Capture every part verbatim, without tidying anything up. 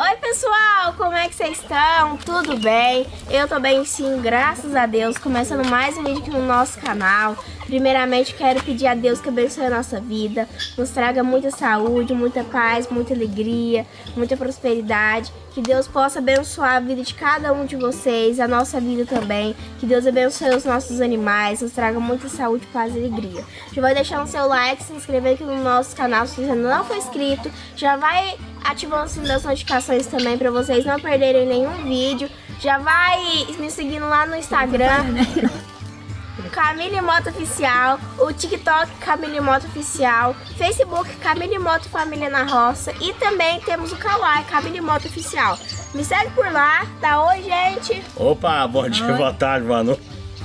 Oi pessoal, como é que vocês estão? Tudo bem? Eu tô bem sim, graças a Deus. Começando mais um vídeo aqui no nosso canal. Primeiramente quero pedir a Deus que abençoe a nossa vida, nos traga muita saúde, muita paz, muita alegria, muita prosperidade. Que Deus possa abençoar a vida de cada um de vocês, a nossa vida também. Que Deus abençoe os nossos animais, nos traga muita saúde, paz e alegria. Já vai deixar o seu like, se inscrever aqui no nosso canal se você ainda não for inscrito. Já vai ativando o sininho das notificações também para vocês não perderem nenhum vídeo. Já vai me seguindo lá no Instagram, Camille Moto Oficial, o TikTok Camille Moto Oficial, Facebook Camille Moto Família na Roça e também temos o Kawaii Camille Moto Oficial. Me segue por lá, tá? Oi, gente! Opa, bom dia, Oi. Boa tarde, boa noite.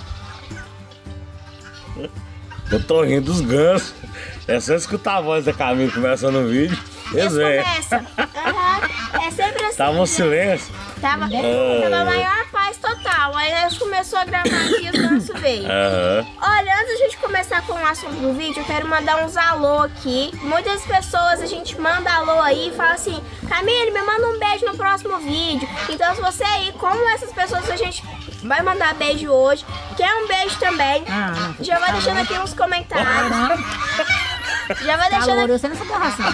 Eu tô rindo dos gansos. É só escutar a voz da Camille começando o vídeo. Eles começam. Uhum. É sempre assim. Tava um silêncio. Tava, uh... tava a maior paz total. Aí nós começou a gravar aqui e o ganso veio. Uhum. Olha, antes da gente começar com o assunto do vídeo, eu quero mandar uns alô aqui. Muitas pessoas a gente manda alô aí e fala assim: Camille, me manda um beijo no próximo vídeo. Então se você aí, como essas pessoas a gente vai mandar beijo hoje, quer um beijo também, ah, já vai deixando aqui nos comentários. Já vai deixando aqui... Você não sabe a ração.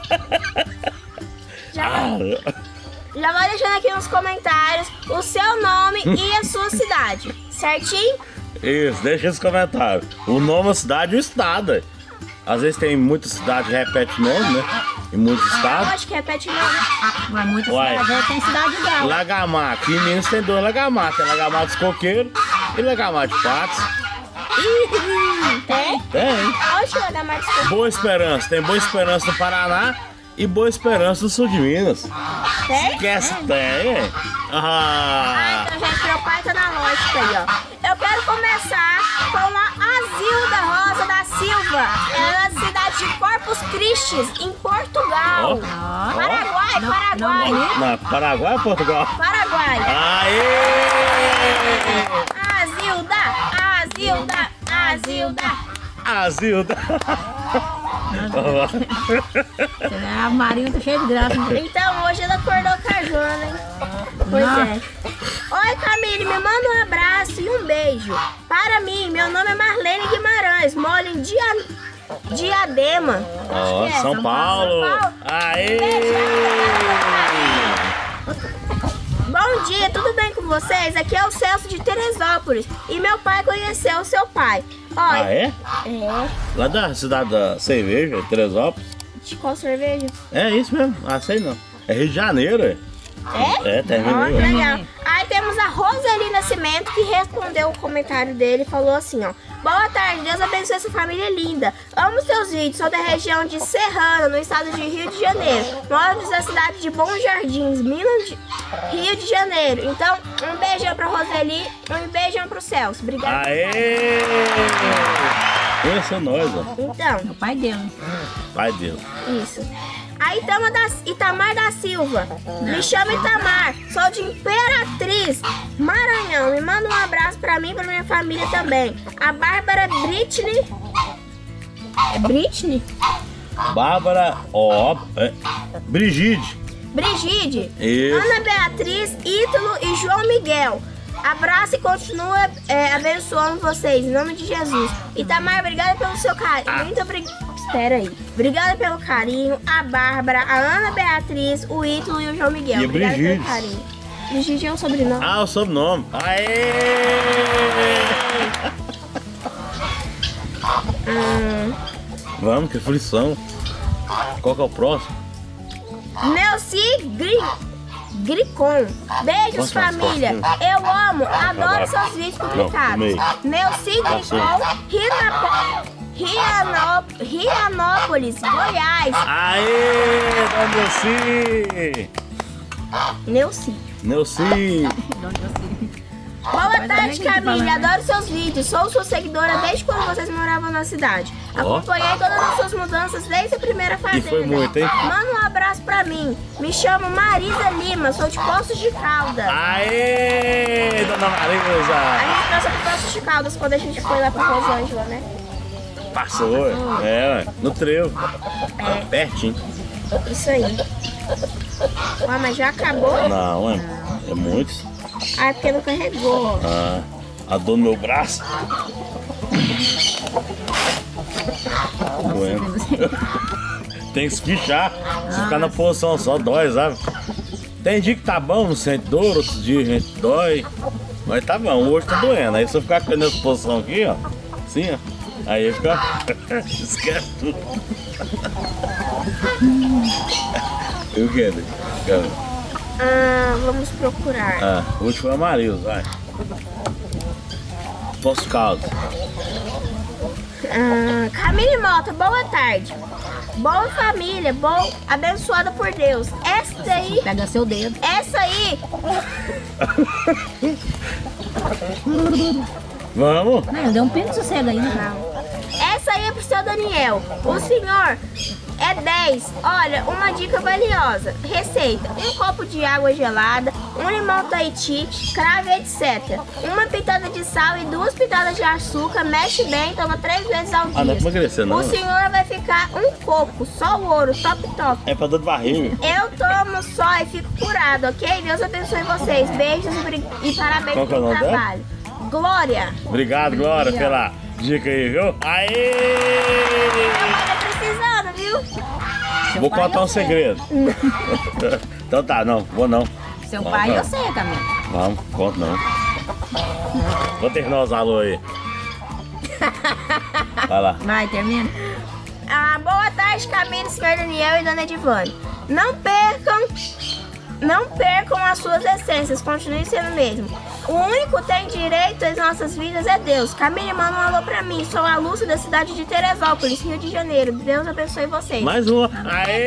Já vai... Já vai deixando aqui nos comentários o seu nome e a sua cidade, certinho? Isso, deixa nos comentários. O nome da cidade e o estado. Às vezes tem muitas cidades que repetem o nome, né? Em muitos estados. Eu acho que repete o nome. Mas muitas cidades tem cidade igual. Lagamar. Aqui em Minas tem dois Lagamar. Tem Lagamar dos Coqueiros e Lagamar de Patos. Tem? Tem. Onde é o Lagamar dos Coqueiros? Boa Esperança. Tem Boa Esperança no Paraná e Boa Esperança no sul de Minas. Tem? Esquece, tem. tem. Ah. ah, então, gente, meu pai tá na lógica aí, ó. Eu quero começar com a Azilda Rosa da Silva. Ela é da cidade de Corpus Christi, em Portugal. Oh. Paraguai, oh. Paraguai. Não, não, Paraguai ou Portugal? Paraguai. Aê! Azilda, Azilda, Azilda. Azilda. A Marinha tá cheia de graça. Então hoje ela acordou com a Joana, hein? Pois Não. é. Oi, Camille, me manda um abraço e um beijo. Para mim, meu nome é Marlene Guimarães, moro em Dia... Diadema. Ó, oh, é, São, São Paulo. São Paulo. Aê! Bom dia, tudo bem com vocês? Aqui é o Celso de Teresópolis e meu pai conheceu o seu pai. Olha, ah, é? É. Lá da cidade da cerveja, Teresópolis. De qual cerveja? É isso mesmo, ah, sei não. É Rio de Janeiro, é? É? É, terminei. Ó, que legal. Aí temos a Roseli Nascimento que respondeu o comentário dele e falou assim, ó: boa tarde, Deus abençoe essa família linda. Amo seus vídeos, sou da região de Serrana, no estado de Rio de Janeiro. Moro na cidade de Bons Jardins, Minas de Rio de Janeiro. Então, um beijão pra Roseli e um beijão pro Celso. Obrigada. Aê! Esse é nós, ó. Então. É o pai dele. Pai dele. Isso. A Itama da, Itamar da Silva. Me chamo Itamar, sou de Imperatriz, Maranhão. Me manda um abraço pra mim e pra minha família também. A Bárbara Britney. É Britney? Bárbara, ó, é, Brigide. Brigide. Isso. Ana Beatriz, Ítalo e João Miguel. Abraço e continua é, abençoando vocês, em nome de Jesus. Itamar, obrigada pelo seu carinho. Ah. Muito obrigada. Espera aí. Obrigada pelo carinho. A Bárbara, a Ana Beatriz, o Ítalo e o João Miguel. E obrigada Brigide. pelo carinho. Brigide é o sobrenome. Ah, o sobrenome. Aê! hum. Vamos, que aflição. Qual que é o próximo? Nelci Gri... Gricon. Beijos, Nossa, família. Eu amo, adoro seus vídeos publicados. Nelci Gricon, Rinapo... Rianó... Rianópolis, Goiás. Aê, Nelci! Nelci. Nelci! Boa tarde, Camille. Adoro seus vídeos. Sou sua seguidora desde quando vocês moravam na cidade. Acompanhei todas as suas mudanças desde a primeira fazenda. E foi muito, hein? Manda um abraço pra mim. Me chamo Marisa Lima, sou de Poços de Caldas. Aê, dona Marisa! A gente passou por Poços de Caldas quando a gente foi lá pra Rosângela, né? Passou, é, no trevo. É. Pertinho. Isso aí. Ah, mas já acabou? Não, é, é muitos. Ah, é porque não carregou. Ah, a dor no meu braço. Doendo. Tem que se fichar. Se ficar na posição só, dói, sabe? Tem dia que tá bom, não sente dor, outros dias a gente dói. Mas tá bom, hoje tá doendo. Aí se eu ficar com nessa posição aqui, ó. Assim, ó. Aí fica. Esquece tudo. E o que? Ah, vamos procurar. Ah, o último é Amarildo, vai. Poço Caldo. Ah, Camille Mota, boa tarde. Boa família, bom, abençoada por Deus. Essa daí, Pega seu dedo. essa aí, Vamos? Não, deu um pino de sossego aí, né? não. Essa aí é pro seu Daniel. O senhor é dez. Olha, uma dica valiosa. Receita: um copo de água gelada, um limão Tahiti, cravo, etcétera. Uma pitada de sal e duas pitadas de açúcar. Mexe bem, toma três vezes ao dia. Ah, não é pra emagrecer, não. O senhor vai ficar um coco, só o ouro, top top. É pra dor de barriga. Eu tomo só e fico curado, ok? Deus abençoe vocês. Beijos e, bri- e parabéns Qual que é o pelo nome dela? trabalho. Glória. Obrigado, Glória, pela dica aí, viu? Aê! Meu pai tá precisando, viu? Seu Vou pai contar eu um sei. segredo. Então tá, não, vou não. Seu Vamos, pai eu vamos. sei, Camila. Vamos, conto não. Vou terminar os alô aí. Vai lá. Vai, termina. Ah, boa tarde, Camila, senhor Daniel e dona Edivane. Não percam, não percam as suas essências, continuem sendo o mesmo. O único que tem direito às nossas vidas é Deus. Camila, manda um alô pra mim. Sou a Lúcia da cidade de Teresópolis, Rio de Janeiro. Deus abençoe vocês. Mais uma. Aê!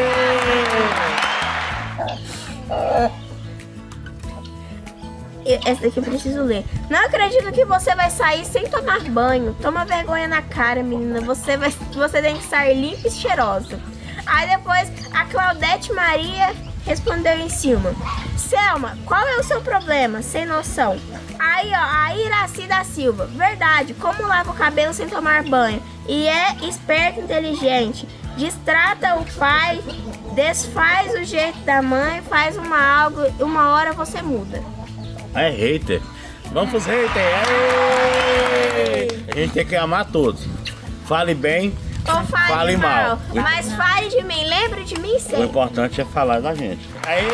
E- Essa daqui eu preciso ler. Não acredito que você vai sair sem tomar banho. Toma vergonha na cara, menina. Você, vai, você tem que sair limpa e cheirosa. Aí depois a Claudete Maria respondeu em cima: Selma, qual é o seu problema? Sem noção. Aí, ó, a Iraci da Silva: verdade, como lava o cabelo sem tomar banho? E é esperto, inteligente. Distrata o pai, desfaz o jeito da mãe, faz uma algo, uma hora você muda. É hater. Vamos pros haters. Aê! A gente tem que amar todos. Fale bem, Ou fale, Fale mal. mal. Mas fale de mim, lembre de mim o sempre. importante é falar da gente. Aê!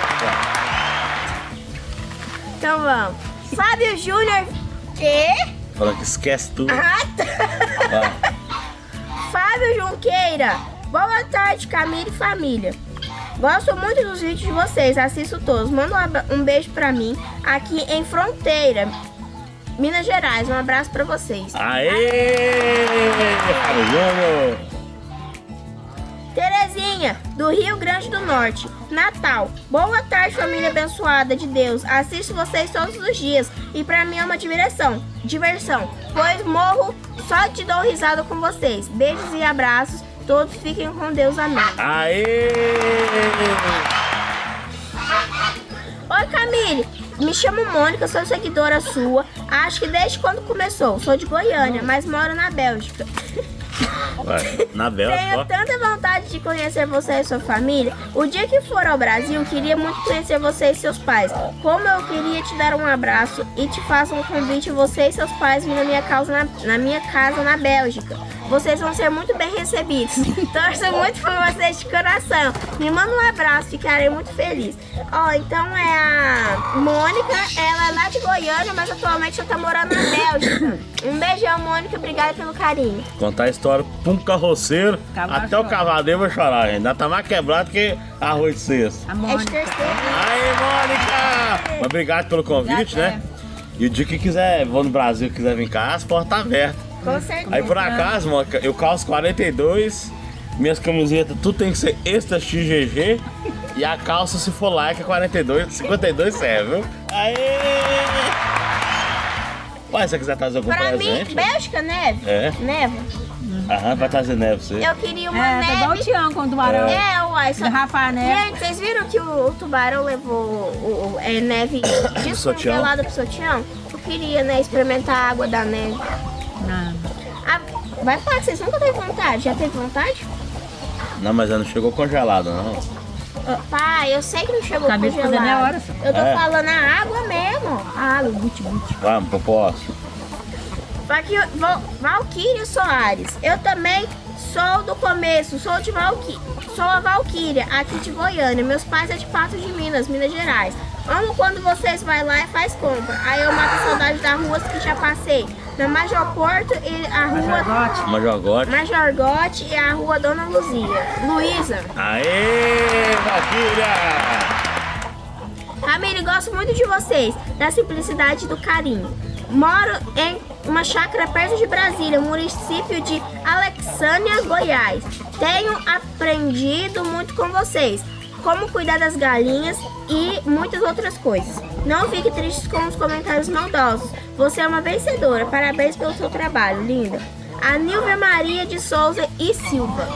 Então vamos. Fábio Júnior. Quê? Falando que esquece tudo. Ah, tá. Vai. Fábio Junqueira. Boa tarde, Camila e família. Gosto muito dos vídeos de vocês, assisto todos. Manda um abra- um beijo pra mim aqui em Fronteira, Minas Gerais. Um abraço pra vocês. Aê! Fábio Júnior! Terezinha, do Rio Grande do Norte, Natal. Boa tarde, família abençoada de Deus. Assisto vocês todos os dias e pra mim é uma diversão, diversão, pois morro só de dar risada com vocês. Beijos e abraços. Todos fiquem com Deus, amém. Aê! Oi, Camille. Me chamo Mônica, sou seguidora sua. Acho que desde quando começou. Sou de Goiânia, mas moro na Bélgica. Vai. Na Bélgica, Tenho ó. tanta vontade de conhecer você e sua família. O dia que for ao Brasil, queria muito conhecer você e seus pais. Como eu queria te dar um abraço e te faço um convite, você e seus pais virem na minha casa na, na minha casa na Bélgica. Vocês vão ser muito bem recebidos. Torço muito por vocês de coração. Me manda um abraço, ficarei muito feliz. Ó, então é a Mônica, ela é lá de Goiânia, mas atualmente ela tá morando na Bélgica. Um beijão, Mônica, obrigada pelo carinho. Contar a história pra um carroceiro, Cavalo até o chora. cavadeiro vai chorar, gente. Ainda tá mais quebrado que arroz de cesto. A É de Mônica. terceiro. Aí, Mônica! Mas obrigado pelo convite, né? E o dia que quiser, vou no Brasil, quiser vir cá, as portas estão abertas. Com certeza. Aí por acaso, Mônica, eu calço quarenta e dois, minhas camisetas, tudo tem que ser extra X G G. E a calça, se for like, é quarenta e dois, cinquenta e dois serve, viu? Aê! Ué, se você quiser trazer algum Pra presente... mim, Bélgica, neve. É. Neve. Aham, vai trazer neve pra você. Eu queria uma É, tá igual o neve. Tião com o tubarão. É, uai. Só... Garrafa, né? Gente, vocês viram que o, o tubarão levou o, o- é, neve descongelada pro seu Tião? Eu queria, né, experimentar a água da neve. Não. Ah, vai falar que vocês nunca teve vontade? Já teve vontade? Não, mas ela não chegou congelada, não. Pai, eu sei que não chegou Acabei de fazer congelado. meia hora só. Eu tô É. falando a água mesmo. Ah, o guti-guti. Vamos, pro próximo. Aqui, Val- Valquíria Soares. Eu também sou do começo, sou de Valquíria. Sou a Valquíria, aqui de Goiânia. Meus pais é de Patos de Minas, Minas Gerais. Amo quando vocês vai lá e faz compra. Aí eu mato a saudade das ruas que já passei. Na Major Porto e a rua Major Gotti. Major Gotti e a rua Dona Luzia. Luísa. Aê, Valquíria! Família, gosto muito de vocês, da simplicidade e do carinho. Moro em uma chácara perto de Brasília, município de Alexânia, Goiás. Tenho aprendido muito com vocês, como cuidar das galinhas e muitas outras coisas. Não fique triste com os comentários maldosos. Você é uma vencedora. Parabéns pelo seu trabalho, linda. A Nilvia Maria de Souza e Silva.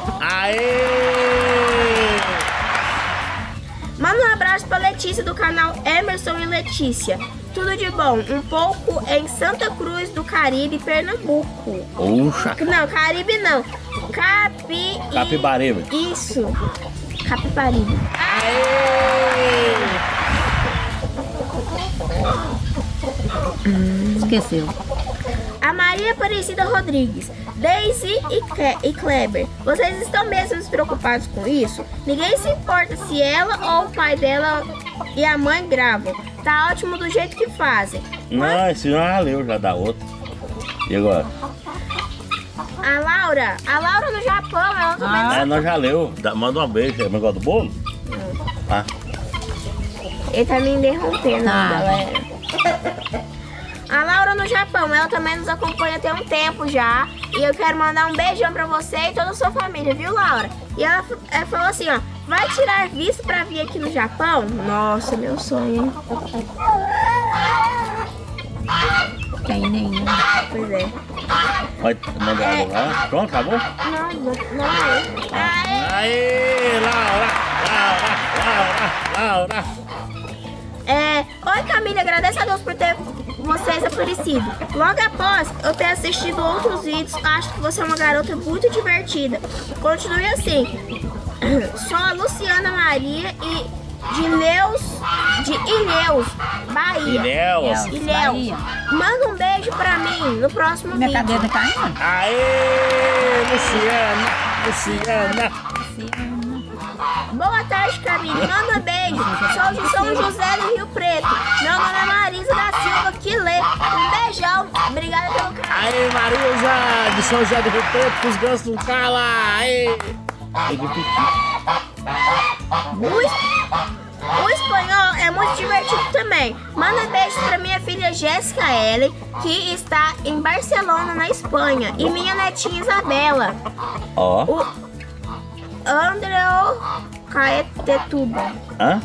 Aê! Manda um abraço pra Letícia do canal Emerson e Letícia. Tudo de bom. Um pouco em Santa Cruz do Caribe, Pernambuco. Puxa! Não, Caribe não. Capi... Capibaribe. Isso. Capibaribe. Aê! Esqueceu. A Maria Aparecida Rodrigues. Daisy e, Ke e Kleber. Vocês estão mesmo preocupados com isso? Ninguém se importa se ela ou o pai dela e a mãe gravam. Tá ótimo do jeito que fazem. Não, esse já leu, já dá outro. E agora? A Laura. A Laura no Japão, ela também Ah. É, nós já leu. Dá- Manda um beijo. É o negócio do bolo? Ah. Ele tá me interrompendo, Tá. galera. A Laura no Japão, ela também nos acompanha tem um tempo já. E eu quero mandar um beijão pra você e toda a sua família, viu, Laura? E ela, ela falou assim, ó, vai tirar visto pra vir aqui no Japão? Nossa, meu sonho, hein? Tem nenhum. Pois é. Vai mandar água lá. Pronto, acabou? Não, não, não é. Aê! Aê, Laura! Laura! Laura! Laura! É, oi Camila, agradeço a Deus por ter vocês aparecido. Logo após eu ter assistido outros vídeos, acho que você é uma garota muito divertida. Continue assim. Sou a Luciana Maria e de Neus, de Ilhéus, Bahia. Ilhéus. Ilhéus. Bahia. Manda um beijo pra mim no próximo Minha vídeo. cadeira tá caindo. Aê, Luciana! Luciana! Luciana. Boa tarde, Camila. Manda beijo. Sou de São José do Rio Preto. Meu nome é Marisa da Silva Quilê. Um beijão. Obrigada pelo carinho. Aê, Marisa! De São José do Rio Preto, que os gansos não calam! Aê! Tem que repetir. O, es- o espanhol é muito divertido também. Manda beijos pra minha filha Jéssica Ellen, que está em Barcelona, na Espanha. E minha netinha Isabela. Ó. O Andreu Caetetuba. Hã?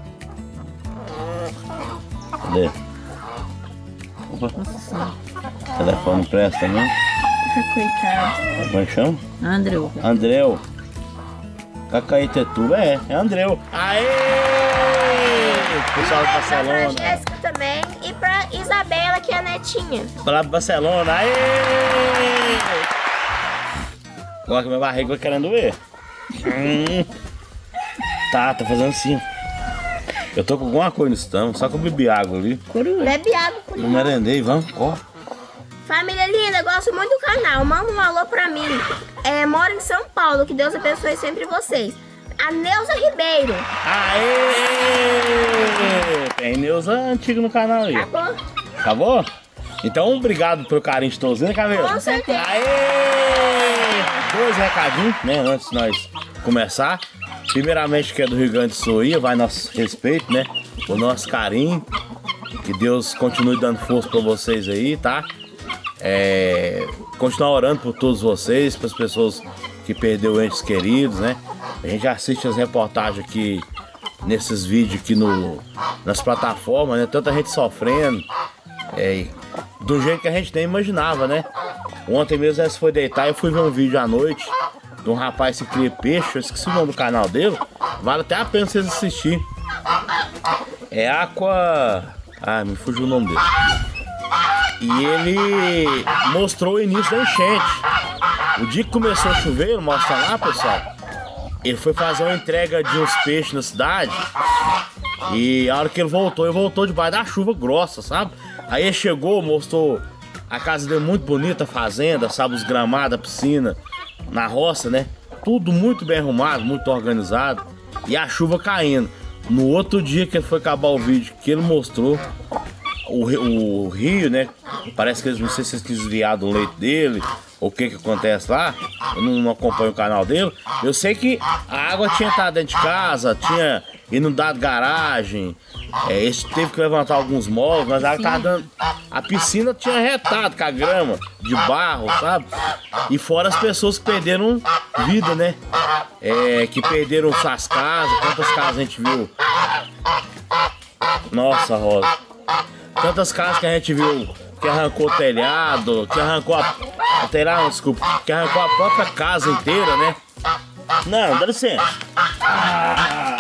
Cadê? Opa. Telefone presta, né? Coitado. Como é que chama? Andreu. Andreu. Cacaetetuba, é, é Andreu. Aê! Pessoal de Pra Barcelona. Jéssica também. E pra Isabela, que é a netinha. Lá pro Barcelona, aê! Agora que minha barriga vai querendo doer. Hum. Tá, tá fazendo assim. Eu tô com alguma coisa no estômago, só que eu bebi água ali. Bebe água por Não merendei, vamos, ó. Família linda, gosto muito do canal. Manda um alô pra mim. É, moro em São Paulo. Que Deus abençoe sempre vocês. A Neuza Ribeiro. Aê! Tem Neuza antiga no canal aí. Acabou? Acabou? Então, obrigado pelo carinho de todos, né, Camila? Com certeza. Aê! Dois recadinhos, né, antes de nós começar. Primeiramente, que é do Rio Grande do Sul, aí, vai nosso respeito, né? O nosso carinho. Que Deus continue dando força pra vocês aí, tá? É, continuar orando por todos vocês, para as pessoas que perderam entes queridos, né? A gente assiste as reportagens aqui nesses vídeos aqui no, nas plataformas, né? Tanta gente sofrendo, é, do jeito que a gente nem imaginava, né? Ontem mesmo ela foi deitar e eu fui ver um vídeo à noite de um rapaz que cria peixe, eu esqueci o nome do canal dele, vale até a pena vocês assistirem. É Aqua... Ah, me fugiu o nome dele. E ele mostrou o início da enchente. O dia que começou a chover, mostra lá, pessoal. ele foi fazer uma entrega de uns peixes na cidade. E a hora que ele voltou, ele voltou debaixo da chuva grossa, sabe? Aí ele chegou, mostrou a casa dele muito bonita, a fazenda, sabe? Os gramados, a piscina, na roça, né? Tudo muito bem arrumado, muito organizado. E a chuva caindo. No outro dia que ele foi acabar o vídeo, que ele mostrou o, o rio, né? Parece que eles, não sei se eles desviaram do leito dele, ou o que que acontece lá. Eu não, não acompanho o canal dele. Eu sei que a água tinha estado dentro de casa, tinha inundado garagem. É, ele teve que levantar alguns móveis, mas a água tava dando. A piscina tinha retado com a grama de barro, sabe? E fora as pessoas que perderam vida, né? É, que perderam suas casas. Quantas casas a gente viu? Nossa, Rosa. Tantas casas que a gente viu que arrancou o telhado, que arrancou a. O telhado, desculpa, que arrancou a própria casa inteira, né? Não, dá licença. Ah.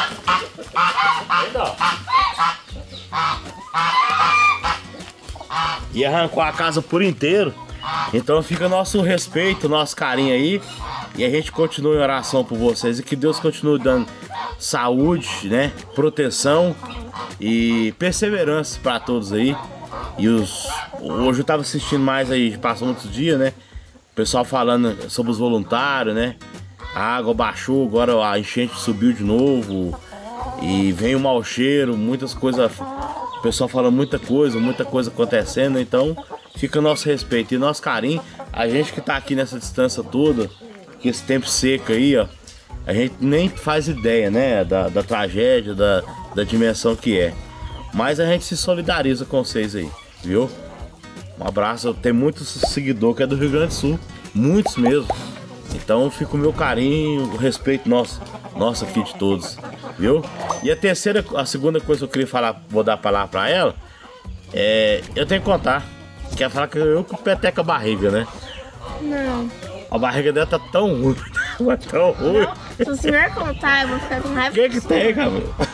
E arrancou a casa por inteiro. Então fica nosso respeito, nosso carinho aí. E a gente continua em oração por vocês. E que Deus continue dando saúde, né? Proteção e perseverança para todos aí. E os... hoje eu tava assistindo mais aí, passou muitos dias, né? O pessoal falando sobre os voluntários, né? A água baixou, agora a enchente subiu de novo. E vem o mau cheiro, muitas coisas. O pessoal falando muita coisa, muita coisa acontecendo. Então fica nosso respeito e nosso carinho. A gente que tá aqui nessa distância toda, que esse tempo seco aí, ó, a gente nem faz ideia, né, da, da tragédia, da, da dimensão que é. Mas a gente se solidariza com vocês aí, viu? Um abraço, tem muitos seguidores que é do Rio Grande do Sul, muitos mesmo. Então fica o meu carinho, o respeito nosso, nosso aqui de todos, viu? E a terceira, a segunda coisa que eu queria falar, vou dar a palavra pra ela, é, eu tenho que contar, quer falar que eu que peteco a barriga, né? Não. A barriga dela tá tão ruim, tá tão ruim. Não, se o senhor contar, eu vou ficar com raiva. O que que tem, cara?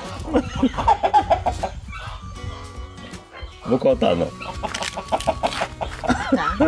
Vou contar não. Tá.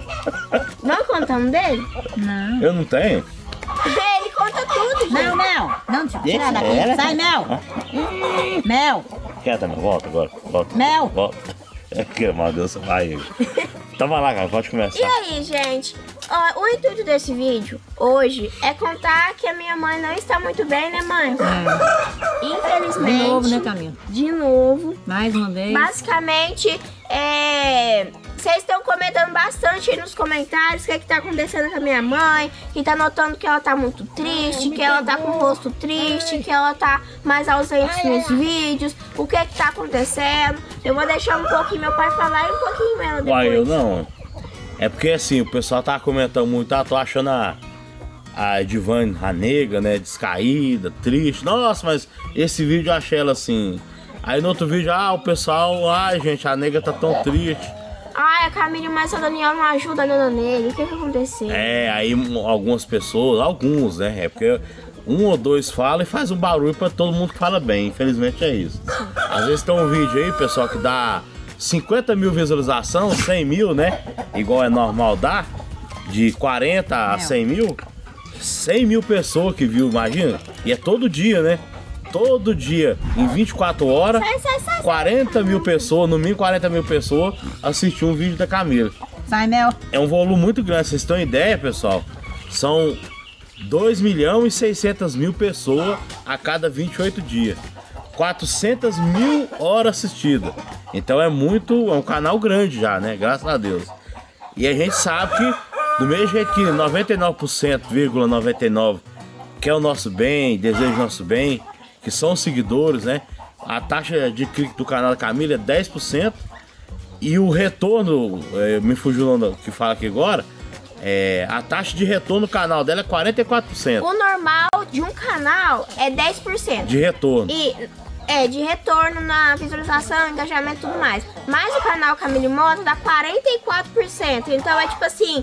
Não contamos dele? Não. Eu não tenho? Dele, conta tudo, gente. Não, Mel. Não te Deixa tira daqui. ela. Sai, Mel. Ah. Mel. Quieta, meu. Volta agora. Volta. Mel. Volta. É que, meu Deus, vai. Então vai lá, cara. Pode começar. E aí, gente? Ó, o intuito desse vídeo hoje é contar que a minha mãe não está muito bem, né, mãe? É. Infelizmente. De novo, né, Camila? De novo. Mais uma vez. Basicamente, é... vocês estão comentando bastante aí nos comentários o que, é que tá acontecendo com a minha mãe, que tá notando que ela tá muito triste, que ela tá com o rosto triste, que ela tá mais ausente nos vídeos, o que é que tá acontecendo. Eu vou deixar um pouquinho meu pai falar e um pouquinho ela depois. Uai, eu não. É porque assim, o pessoal tá comentando muito, ah, tô achando a, a Edivane, a nega, né, descaída, triste. Nossa, mas esse vídeo eu achei ela assim. Aí no outro vídeo, ah, o pessoal, ai gente, a nega tá tão triste. Ai, a Camila, mas a Daniela não ajuda a dona nele. O que que aconteceu? É, aí algumas pessoas, alguns, né? É porque um ou dois falam e faz um barulho pra todo mundo que fala bem. Infelizmente é isso. Às vezes tem um vídeo aí, pessoal, que dá cinquenta mil visualizações, cem mil, né? Igual é normal dar, de quarenta a cem mil. cem mil pessoas que viu, imagina? E é todo dia, né? Todo dia, em vinte e quatro horas, Sai, sai, sai, quarenta mil pessoas, no mínimo quarenta mil pessoas, assistiu um vídeo da Camila. Sai, Mel. É um volume muito grande, vocês têm ideia, pessoal? São dois milhões e seiscentas mil pessoas a cada vinte e oito dias. quatrocentas mil horas assistidas. Então é muito, é um canal grande já, né? Graças a Deus. E a gente sabe que, do mesmo jeito que noventa e nove por cento, noventa e nove por cento quer o nosso bem, deseja o nosso bem, que são os seguidores, né? A taxa de clique do canal da Camila é dez por cento. E o retorno, é, me fugiu o nome que fala aqui agora, é, a taxa de retorno no canal dela é quarenta e quatro por cento. O normal de um canal é dez por cento. De retorno. E é, de retorno na visualização, engajamento e tudo mais. Mas o canal Camila Moto dá quarenta e quatro por cento. Então é tipo assim,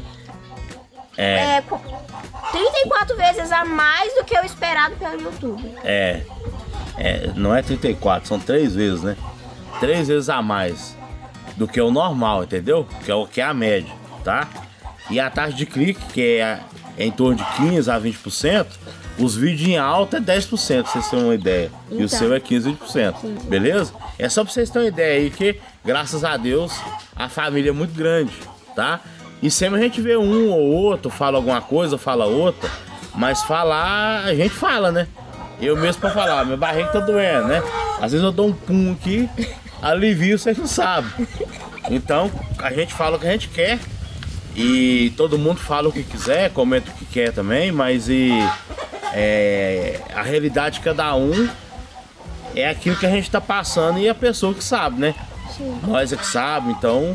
É. é trinta e quatro vezes a mais do que o esperado pelo YouTube. É, é, não é trinta e quatro, são três vezes, né? Três vezes a mais do que o normal, entendeu? Que é o que é a média, tá? E a taxa de clique, que é, é em torno de quinze a vinte por cento, Os vídeos em alta é dez por cento, pra vocês terem uma ideia. Então. E o seu é quinze por cento, beleza? É só pra vocês terem uma ideia aí que, graças a Deus, a família é muito grande, tá? E sempre a gente vê um ou outro, fala alguma coisa, fala outra. Mas falar, a gente fala, né? Eu mesmo pra falar, minha barriga tá doendo, né? Às vezes eu dou um pum aqui, alivio, vocês não sabem. Então, a gente fala o que a gente quer. E todo mundo fala o que quiser, comenta o que quer também, mas e, é, a realidade de cada um é aquilo que a gente tá passando e a pessoa que sabe, né? Sim. Nós é que sabe, então,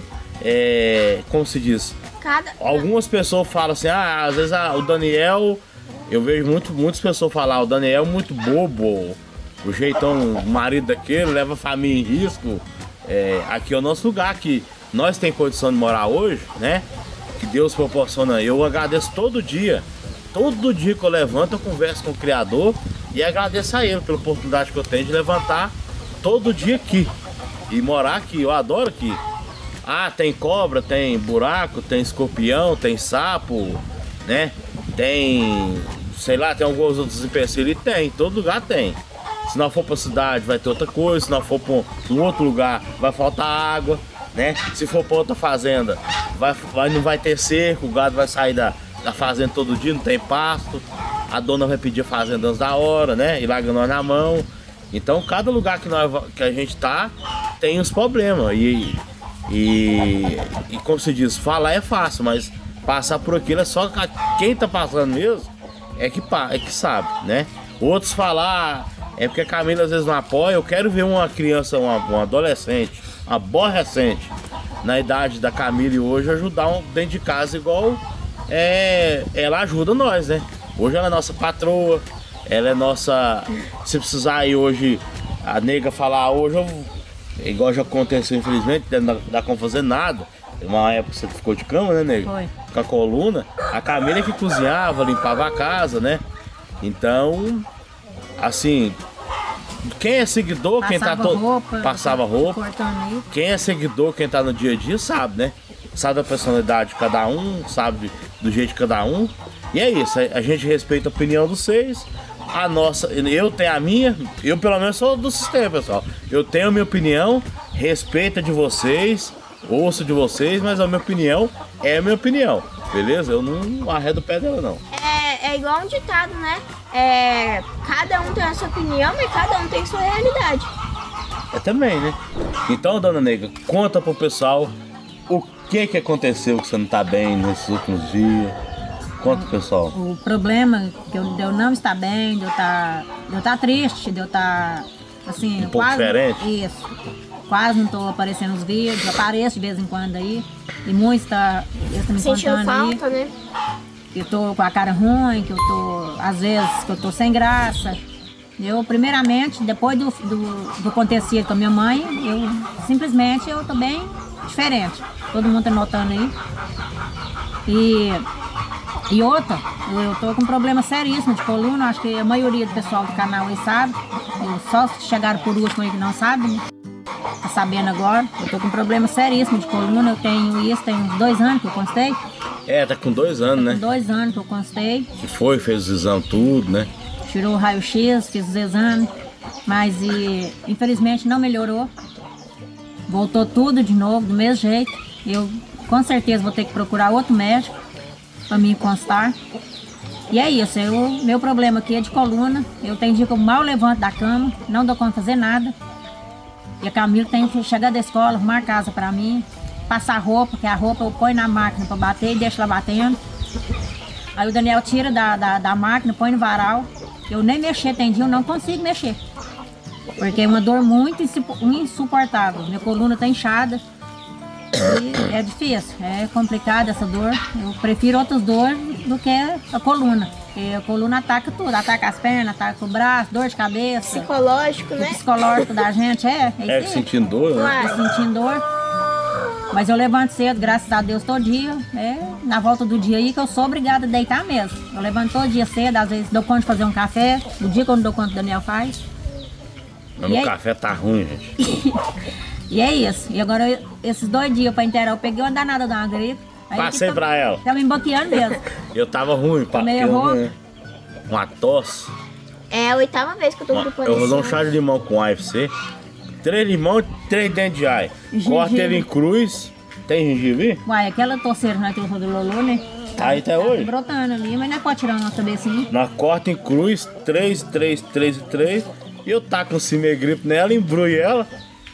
é, como se diz? Cada... Algumas pessoas falam assim, ah, às vezes ah, o Daniel, eu vejo muito, muitas pessoas falar, o Daniel é muito bobo, o jeitão, o marido daquele leva a família em risco. É, aqui é o nosso lugar, que nós temos condição de morar hoje, né? Que Deus proporciona. Eu agradeço todo dia, todo dia que eu levanto eu converso com o Criador e agradeço a Ele pela oportunidade que eu tenho de levantar todo dia aqui e morar aqui. Eu adoro aqui. Ah, tem cobra, tem buraco, tem escorpião, tem sapo, né? Tem, sei lá, tem alguns outros empecilhos. Tem, todo lugar tem. Se não for pra cidade vai ter outra coisa, se não for pra um outro lugar vai faltar água, né? Se for pra outra fazenda, vai, vai, não vai ter cerco, o gado vai sair da, da fazenda todo dia, não tem pasto. A dona vai pedir a fazenda antes da hora, né? E larga nós na mão. Então cada lugar que, nós, que a gente tá tem os problemas. E, e, e como se diz, falar é fácil, mas passar por aquilo é só quem tá passando mesmo é que, é que sabe, né? Outros falar, é porque a Camila às vezes não apoia. Eu quero ver uma criança, uma, uma adolescente, uma aborrecente na idade da Camila e hoje ajudar um, dentro de casa igual é, ela ajuda nós, né? Hoje ela é nossa patroa, ela é nossa... Se precisar ir hoje, a nega falar hoje, eu, igual já aconteceu infelizmente, não dá como fazer nada. Uma época você ficou de cama, né, nega? Foi. Com a coluna. A Camila é que cozinhava, limpava a casa, né? Então, assim... Quem é seguidor, passava quem tá todo. Roupa, passava roupa. Quem é seguidor, quem tá no dia a dia, sabe, né? Sabe da personalidade de cada um, sabe do jeito de cada um. E é isso, a gente respeita a opinião dos seis. A nossa, eu tenho a minha, eu pelo menos sou do sistema, pessoal. Eu tenho a minha opinião, respeito a de vocês, ouço de vocês, mas a minha opinião é a minha opinião, beleza? Eu não arredo o pé dela, não. É, é igual um ditado, né? É, cada um tem a sua opinião e cada um tem a sua realidade. É também, né? Então, dona Nega, conta pro pessoal o que que aconteceu que você não tá bem nesses últimos dias. Conta pro pessoal. O problema que eu, de eu não estar bem, de eu estar de eu estar triste, de eu estar assim, um pouco quase, diferente. Isso. Quase não tô aparecendo nos vídeos, apareço de vez em quando aí. E muitos tá, eles estão me sentindo falta, aí, né? Que eu tô com a cara ruim, que eu tô, às vezes, que eu tô sem graça. Eu, primeiramente, depois do, do, do acontecido com a minha mãe, eu simplesmente eu tô bem diferente. Todo mundo tá notando aí. E, e outra, eu tô com um problema seríssimo de coluna, acho que a maioria do pessoal do canal aí sabe. Eu, só chegaram por último aí que não sabem, tá sabendo agora. Eu tô com um problema seríssimo de coluna, eu tenho isso, tem uns dois anos que eu constei. É, tá com dois anos, né? Com dois anos que eu constei. Que foi, fez os exames tudo, né? Tirou o raio-x, fiz os exames, mas e, infelizmente não melhorou. Voltou tudo de novo, do mesmo jeito. Eu com certeza vou ter que procurar outro médico para me constar. E é isso, o meu problema aqui é de coluna. Eu tenho dia que eu mal levanto da cama, não dou conta de fazer nada. E a Camila tem que chegar da escola, arrumar a casa para mim, passar roupa, que a roupa eu ponho na máquina para bater e deixo lá batendo. Aí o Daniel tira da, da, da máquina, põe no varal. Eu nem mexer, tem dia eu não consigo mexer. Porque é uma dor muito insuportável. Minha coluna tá inchada. E é difícil, é complicado essa dor. Eu prefiro outras dores do que a coluna. Porque a coluna ataca tudo, ataca as pernas, ataca o braço, dor de cabeça. Psicológico, né? O psicológico da gente, é. É, é sentindo dor, né? É sentindo dor. Mas eu levanto cedo, graças a Deus, todo dia. É na volta do dia aí que eu sou obrigada a deitar mesmo. Eu levanto todo dia cedo, às vezes dou conta de fazer um café. O dia que eu não dou conta, o Daniel faz. Mas o café tá ruim, gente. E é isso. E agora, eu, esses dois dias pra inteirar, eu peguei uma danada de uma gripe. Passei tô, pra ela. Tá me emboqueando mesmo. Eu tava ruim, pá. Meio rouco. uma tosse. É a oitava vez que eu tô Ó, gripando. eu vou dar um esse chá ano. de limão com alho pra você. Três limão e três dentes de alho. Corta ele em cruz. Tem gengibre? Uai, aquela torceira que nós temos do Lolo, né? Aí tá Tá hoje? brotando ali, mas não é pode tirar uma cabecinha. Nós corta em cruz, três, três, três e três. E eu taco um cimegripe nela, embrulho ela.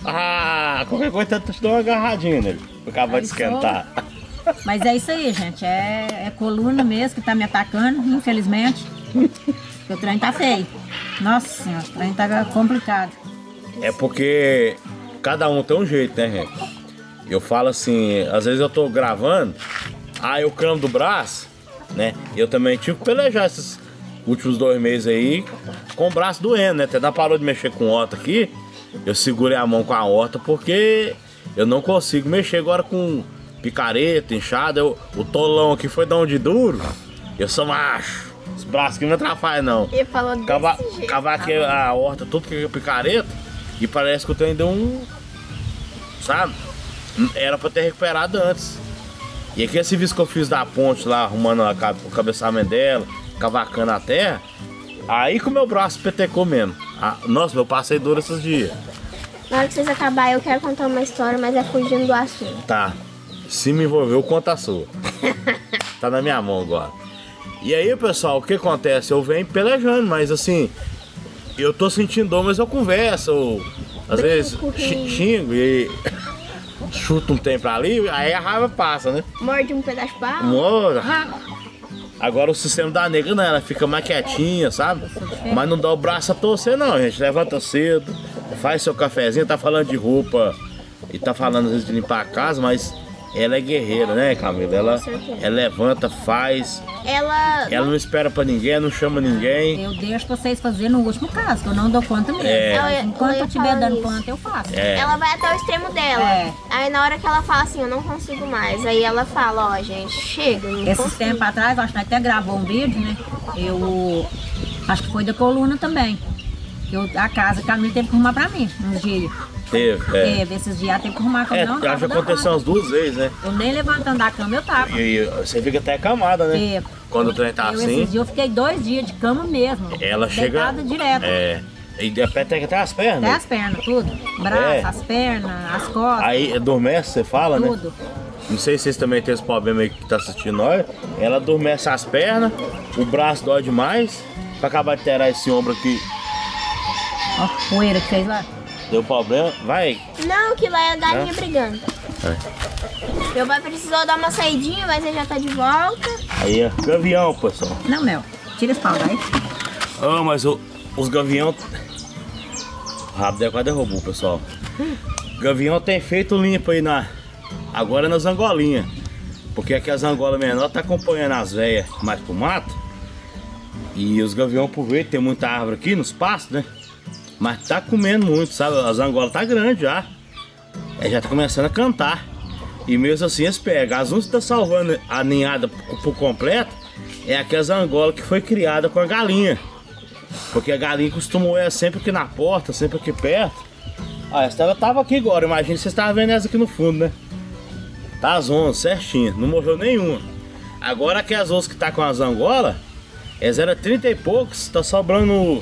Ah, qualquer coisa eu te dou uma agarradinha nele. Pra acabar de esquentar. Mas é isso aí, gente. É, é coluna mesmo que tá me atacando, infelizmente. O trem tá feio. Nossa senhora, o trem tá complicado. É porque cada um tem um jeito, né, gente? Eu falo assim, às vezes eu tô gravando, aí eu camo do braço, né? Eu também tive que pelejar esses últimos dois meses aí com o braço doendo, né? Até da parou de mexer com horta aqui, eu segurei a mão com a horta porque eu não consigo mexer agora com picareta, inchada. Eu, o tolão aqui foi de onde duro, eu sou macho. Os braços aqui não atrapalham, não. Ele falou desse Cavar, jeito. cavar aqui a horta, tudo que é picareta, e parece que o trem deu um. Sabe? Era pra ter recuperado antes. E aqui esse serviço que eu fiz da ponte lá, arrumando a, o cabeçamento dela, cavacando a terra, aí que o meu braço petecou mesmo. Ah, nossa, eu passei duro esses dias. Na hora que vocês acabarem, eu quero contar uma história, mas é fugindo do assunto. Tá. Se me envolveu, conta a sua. Tá na minha mão agora. E aí, pessoal, o que acontece? Eu venho pelejando, mas assim, eu tô sentindo dor, mas eu converso. Eu, às vezes xi- xingo e chuto um tempo ali, aí a raiva passa, né? Morde um pedaço de pau. Mora. Agora o sistema da negra não, ela fica mais quietinha, sabe? Mas não dá o braço a torcer não, gente. Levanta cedo, faz seu cafezinho, tá falando de roupa e tá falando às vezes de limpar a casa, mas ela é guerreira, né, Camila? Ela, ela levanta, faz, Ela. ela não espera pra ninguém, não chama ninguém. Eu deixo vocês fazerem no último caso, que eu não dou conta mesmo. É. Mas Eu ia- enquanto eu ia eu estiver falar dando isso. conta, eu faço. É. Ela vai até o extremo dela. É. Aí na hora que ela fala assim, eu não consigo mais. Aí ela fala, ó, gente, chega. eu Não Esses consigo. tempos atrás, acho que nós até gravou um vídeo, né? Eu acho que foi da coluna também. Eu, a casa, a Camila teve que arrumar pra mim, uns dias. Teve, é. Teve, esses dias ela teve que arrumar pra É, mim. Não, já tava dando aconteceu conta. umas duas vezes, né? Eu nem levantando da cama, eu tava. E, e você fica até acamada, né? Teve. Quando o trem tá eu, assim. Esses dias eu fiquei dois dias de cama mesmo. Ela chega. Deitada direto. É. E de repente tem até as pernas. Até as pernas, tudo. Braço, É. as pernas, as costas, Aí adormece, você fala, né? tudo. Não sei se vocês também têm esse problema aí que tá assistindo nós. Ela adormece as pernas, o braço dói demais. Pra acabar de tirar esse ombro aqui, Ó, a poeira que fez lá. deu problema. Vai. Não, que lá é a galinha É? brigando. Meu pai precisou dar uma saidinha, mas ele já tá de volta. Aí, ó, gavião, pessoal. Não, Mel, tira esse pau daí. Ah, mas o- os gavião. O rabo dela quase derrubou, pessoal. Gavião tem feito limpo aí na. Agora nas angolinhas. Porque aqui as angolas menores tá acompanhando as velhas mais pro mato. E os gavião, por ver, tem muita árvore aqui nos pastos, né? Mas tá comendo muito, sabe? As angolas tá grande já. Aí já tá começando a cantar. E mesmo assim eles pegam. As únicas que tá salvando a ninhada por, por completo é aquelas angolas que foi criada com a galinha. Porque a galinha costumou ir sempre aqui na porta, sempre aqui perto. Ah, essa tava, tava aqui agora, imagina se vocês estavam vendo essa aqui no fundo, né? Tá as onze, certinho, não morreu nenhuma. Agora que as outras que tá com as angolas, elas eram trinta e poucos, tá sobrando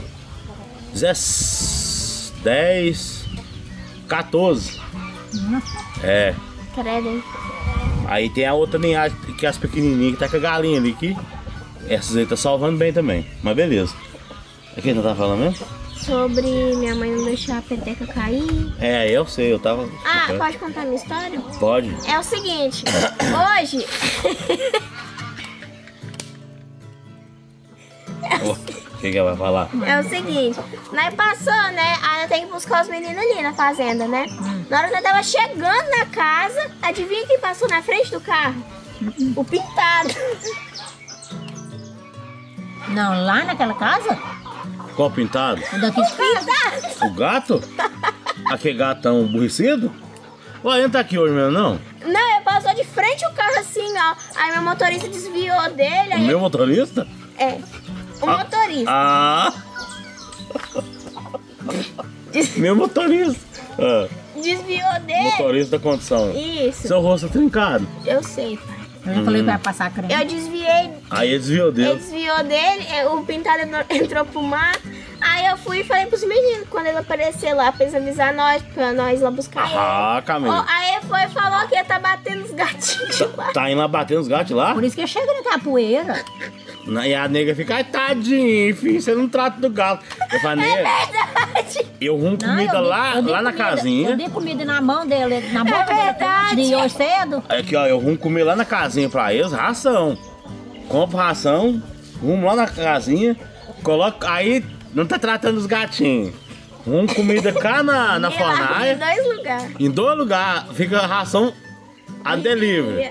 dez, quatorze. É. Credo, hein? Aí tem a outra linhagem, que é as pequenininhas, que tá com a galinha ali, que essas aí tá salvando bem também. Mas beleza. É quem não tá falando mesmo? Sobre minha mãe não deixar a peteca cair. É, eu sei, eu tava... Ah, pode contar a minha história? Pode. É o seguinte, hoje... O que que ela vai falar? É o seguinte, nós passou, né? Aí nós tem que buscar os meninos ali na fazenda, né? Na hora que nós tava chegando na casa, adivinha quem passou na frente do carro? O pintado. Não, lá naquela casa? Qual pintado? O daqui de casa. Pintado? O gato? Aquele gatão aborrecido? Ué, ele não tá aqui hoje mesmo, não? Não, ele passou de frente o carro assim, ó. Aí meu motorista desviou dele. O Aí... meu motorista? É, o motorista. Ah! Des- Meu motorista! Ah, Desviou dele. motorista da condição. Isso, Seu rosto é trincado. eu sei, pai. Eu já falei pra ela passar creme. Eu desviei ele, Aí ele desviou ele dele. desviou dele, é, o pintado entrou- entrou pro mato. Aí eu fui e falei pros meninos, quando ele aparecer lá, pra eles avisar nós, pra nós ir lá buscar Ah, ele. Camila. Ó, aí ele foi e falou que ia tá batendo os gatinhos de lá. Tá indo lá batendo os gatos lá? Por isso que chega na capoeira. E a nega fica, ai, tadinho, filho, você não trata do gato. Eu falei, nega, Verdade. eu rumo Não, comida eu dei- lá, eu dei lá na comida- casinha. Eu dei comida na mão dele, na boca dele. verdade. De hoje cedo. Aqui, ó, eu rumo comer lá na casinha pra eles, ração. Compro ração, rumo lá na casinha, coloco, aí não tá tratando os gatinhos. Rumo comida cá na, na E lá, em fornaia, dois lugares. em dois lugares, fica ração a delivery.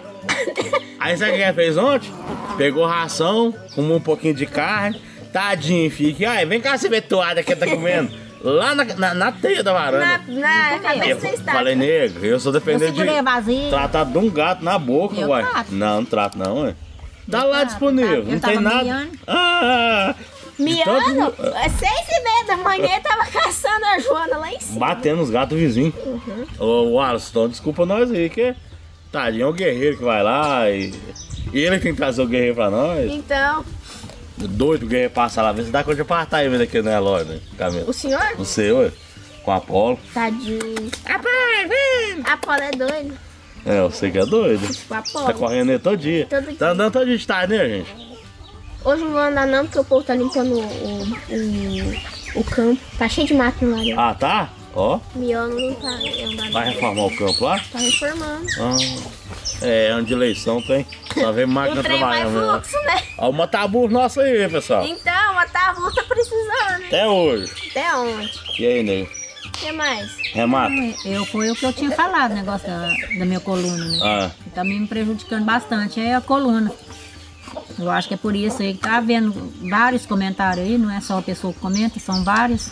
Aí sabe o que ele fez ontem? Pegou ração, rumou um pouquinho de carne, tadinho, fica, ai, vem cá você ver toada que tá comendo. Lá na, na, na teia da Na, varanda. na cabeça Eu você está. falei, nego, eu sou Eu dependente de segurei a vazia. tratar de um gato na boca, Eu uai. trato. Não, não trato não, ué. Tá Eu lá trato, disponível, tá. Eu não tem tava nada. miando. Ah, de Miano, tanto- às seis e meia da manhã ele tava caçando a Joana lá em cima. batendo os gatos vizinhos. Uhum. Ô, Wallace, então desculpa nós aí, que tadinho, é o guerreiro que vai lá e, e ele tem que trazer o guerreiro pra nós. Então, Doido o guerreiro passar lá, vê se dá conta de apartar ele aqui na loja, né, Camila? o senhor? Não sei, ué, com a Apolo. Tadinho. Rapaz, vem! A Paula é doida. É, eu sei que é doido. Tipo, a Tá Paula. correndo aí todo dia. Todo dia. Tá andando todo dia de tarde, né, gente? Hoje não vou andar não, porque o povo tá limpando o, o, o, o campo. Tá cheio de mato lá. Né? Ah, tá? Ó, Miano não tá andando. vai reformar o campo lá? Tá reformando. Ah, é, ano de eleição tem. Só vem máquina O trem vai trabalhando. né? fluxo, né? Ó, o mataburro nosso aí, pessoal. Então, a Tavu tá precisando. Até hoje. Até onde? E aí, nego? O que mais? Remata. Eu foi o que eu tinha falado, o negócio da, da minha coluna, né? Ah, Que tá me prejudicando bastante, é a coluna. Eu acho que é por isso aí que tá havendo vários comentários aí, não é só a pessoa que comenta, são vários.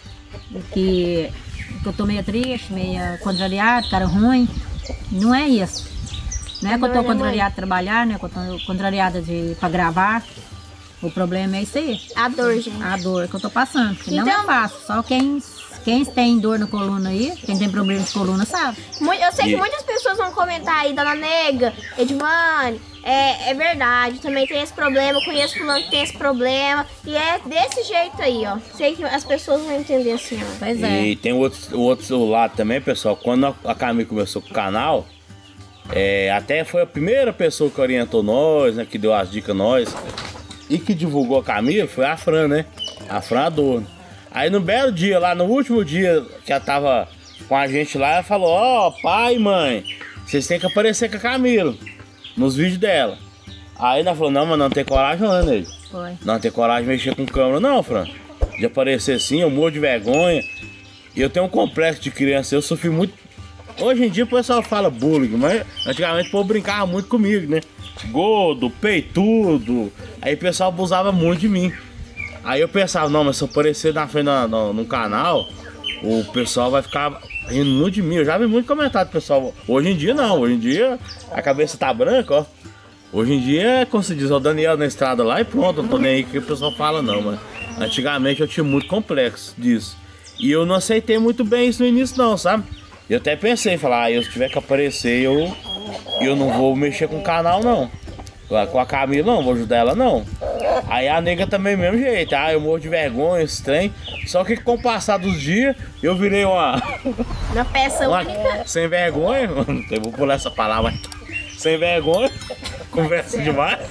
Que, que eu tô meio triste, meio contrariado, cara ruim. Não é isso. Não é que eu tô contrariada de trabalhar, né? Que eu tô contrariada de, pra gravar. O problema é isso aí. A dor, gente. A dor que eu tô passando. Que não Então- é fácil. Só quem, quem tem dor na coluna aí, quem tem problema de coluna sabe. Mu- Eu sei que E- muitas pessoas vão comentar aí, Dona Nega, Edvane, é, é verdade, também tem esse problema, eu conheço fulano que tem esse problema, e é desse jeito aí, ó. Sei que as pessoas vão entender assim, ó. Pois é. e tem o outro, o outro lado também, pessoal. Quando a- a Camila começou com o canal, é, até foi a primeira pessoa que orientou nós, né? Que deu as dicas a nós. E que divulgou a Camila foi a Fran, né? A Fran Adorno. Aí no belo dia, lá no último dia que ela tava com a gente lá, ela falou, ó, pai e mãe, vocês têm que aparecer com a Camila nos vídeos dela. Aí ela falou, não, mas não tem coragem não, né? Foi. Não tem coragem de mexer com câmera não, Fran. De aparecer assim, eu morro de vergonha. E eu tenho um complexo de criança, eu sofri muito. Hoje em dia o pessoal fala bullying, mas antigamente o povo brincava muito comigo, né? Gordo, peitudo. Aí o pessoal abusava muito de mim. Aí eu pensava, não, mas se eu aparecer na frente no, no, no canal, o pessoal vai ficar rindo muito de mim. Eu já vi muito comentário do pessoal. Hoje em dia não, hoje em dia a cabeça tá branca, ó. Hoje em dia, como se diz, o Daniel na estrada lá e pronto, não tô nem aí que o pessoal fala não, mas antigamente eu tinha muito complexo disso. E eu não aceitei muito bem isso no início não, sabe? Eu até pensei, falar, ah, eu se tiver que aparecer, eu, eu não vou mexer com o canal não. Com a Camila não, vou ajudar ela não. Aí a nega também mesmo jeito, ah, eu morro de vergonha, esse trem. Só que com o passar dos dias, eu virei uma, Na peça uma única. sem vergonha, eu vou pular essa palavra, sem vergonha, conversa demais.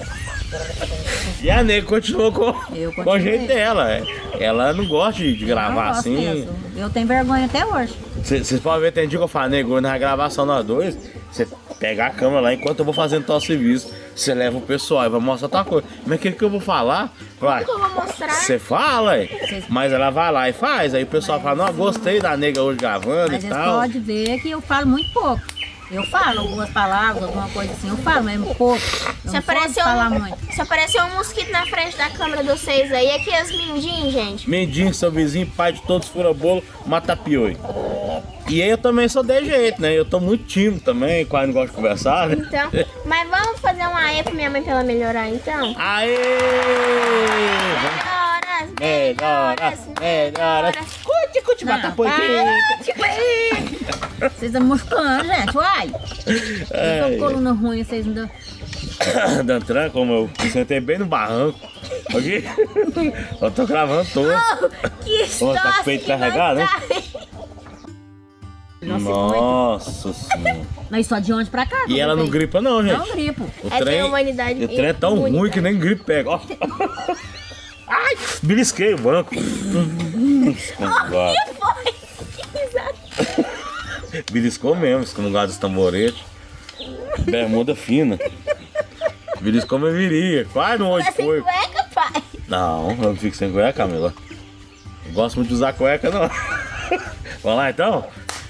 E a nega continuou com, Eu com o continuei. jeito dela. é. Ela não gosta de, de gravar Eu gosto assim. mesmo. Eu tenho vergonha até hoje. Vocês podem ver, tem dia que eu falo, nego, na gravação nós dois, você pega a câmera lá enquanto eu vou fazendo tal serviço, você leva o pessoal e vai mostrar tua coisa. Mas o que, que eu vou falar? Vai. O que eu vou mostrar? Você fala, aí. Mas ela vai lá e faz. Aí o pessoal fala, não, gostei da nega hoje gravando Mas e eles tal. podem ver que eu falo muito pouco. Eu falo algumas palavras, alguma coisa assim, eu falo, mas pouco. Eu Se não posso apareceu, falar um, muito. se apareceu um mosquito na frente da câmera de vocês aí, aqui as mindinhas, gente. Mendinho, seu vizinho, pai de todos, fura-bolo, mata pioi. E aí eu também sou de jeito, né? Eu tô muito tímido também, quase não gosto de conversar, né? Então, mas vamos fazer um aê pra minha mãe pra ela melhorar, então? Aê! Melhoras, Melhoras, melhoras. Curte, curte, Não, mata poiquinho. Vocês estão musculando, gente, uai. Vocês Ai, estão com coluna ruim, vocês ainda... Dando tranco, como eu me sentei bem no barranco. Aqui. Eu tô gravando todo. Oh, que Ô, tá com o peito que carregado, hein? Nossa, Nossa senhora. Mas só de onde pra cá? E ela não gripa. gripa não, gente. Não gripo. O Essa é trem, a humanidade- o trem é tão imunidade. ruim que nem gripe pega, ó. Ai, belisquei o banco. Que foi? Que risada. Beliscou mesmo, esse lugar dos tamboretes. Bermuda fina. Beliscou minha viria. Quase no olho Tá de sem fogo. cueca, pai? Não, eu não fico sem cueca, Camila. Eu gosto muito de usar cueca, não. Vamos lá, então?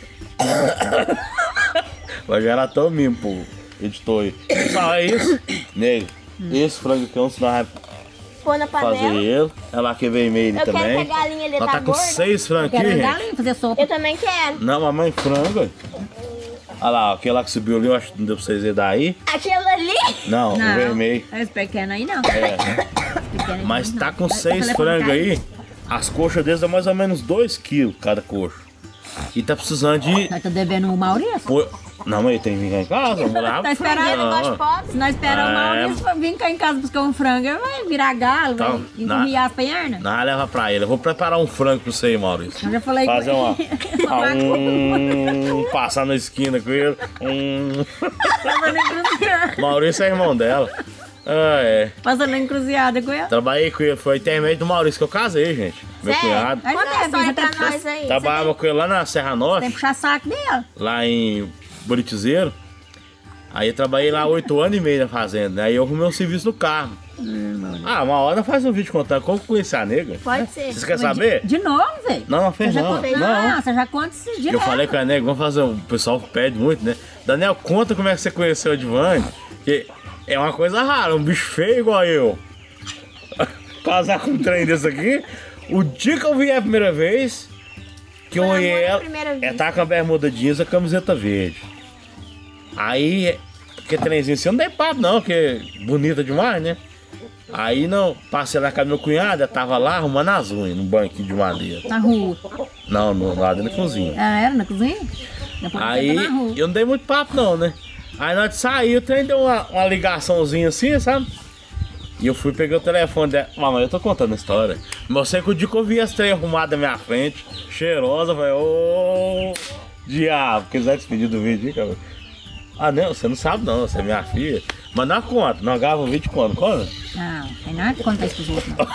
Vai gerar tão mimo pro editor aí. Só é isso. Nego, esse frango aqui, onde nós vamos Pôr na fazer panela. ele. Ela que veio meio Eu também. quero que a galinha ali Nós tá tá com gorda. seis frangos aqui, Quero gente. galinha, fazer sopa. Eu também quero. Não, mamãe frango. aí. Olha lá, aquele lá que subiu ali, eu acho que não deu pra vocês verem daí. Aquilo ali. Não, o Não, vermelho. esse pequeno aí não. É. Pequeno aí Mas não. tá com Vai- seis vai frangos levantar aí. As coxas deles dão mais ou menos dois quilos cada coxa. E tá precisando de. Nós tá devendo o Maurício. Pô... Não, mas ele tem que vir cá em casa. Vamos lá. Tá esperando. Eu gosto de Não. pobre. Se nós esperarmos o É. Maurício pra vir cá em casa buscar um frango, ele vai virar galo, Então, vai na- enturriar as pernas. Não, leva pra ele. Eu vou preparar um frango pra você aí, Maurício. Eu já falei com Fazer uma. ele. Ah, um... Passar na esquina com ele. Um... Passando encruzilhada. Maurício é irmão dela. Ah, é. Passando encruzilhada com ele. Trabalhei com ele. Foi intermédio do Maurício que eu casei, gente. Meu Sério? cunhado. Aí Conta já a é, história já pra tem- nós aí. Trabalhava com ele lá na Serra Norte. Tem que puxar saco dele. Lá em Buritizeiro. Aí eu trabalhei lá oito anos e meio na fazenda. Aí eu arrumei um serviço no carro. Ah, uma hora faz um vídeo contando como conhecer a nega. Pode ser. Vocês querem saber? De novo, velho? Não, não fez Você já não. conta- Não. Não, você já conta esse dia. Eu falei com a nega, vamos fazer um. O pessoal pede muito, né? Daniel, conta como é que você conheceu o Edvane. Que é uma coisa rara, um bicho feio igual eu. Casar com um trem desse aqui. O dia que eu vi a primeira vez, que eu Foi olhei amor à ela, primeira ela vista. tá com a bermuda jeans e a camiseta verde. Aí, que trenzinho assim, eu não dei papo não, porque é bonita demais, né? Aí não, passei na casa do meu cunhado, ela tava lá arrumando as unhas, num banquinho de madeira. Na rua. Não, no lado da cozinha. Ah, era na cozinha? Depois Aí você tá na rua. eu não dei muito papo não, né? Aí na hora de sair, o trem deu uma, uma ligaçãozinha assim, sabe? E eu fui pegar o telefone dela. Mamãe, eu tô contando a história. Mas eu sei que o dia que eu vi as trem arrumadas na minha frente, cheirosa, eu falei, ô diabo, quiser despedir do vídeo, hein, cara? Ah, não, você não sabe não, você é minha filha. Mas não conta, não grava o vídeo quando? Quando? Não, tem nada que contar isso pros outros, não.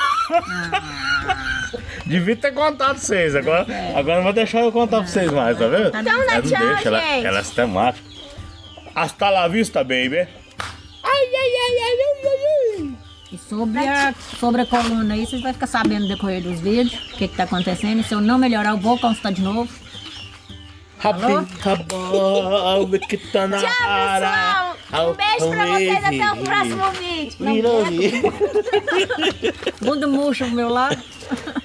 Devia ter contado pra vocês, agora, agora não vou deixar eu contar pra vocês mais, tá vendo? Então dá Ela não tchau, deixa, ela, gente. ela é sistemática. Hasta la vista, baby. Ai, ai, ai, ai, ai, ai, ai. E sobre a, sobre a coluna aí, vocês vão ficar sabendo no decorrer dos vídeos o que que tá acontecendo. E se eu não melhorar, eu vou consultar de novo. Happy, happy, que tá na Tchau, pessoal. Um beijo pra vocês. Até o próximo vídeo. vídeo. Bunda murcha pro meu lado.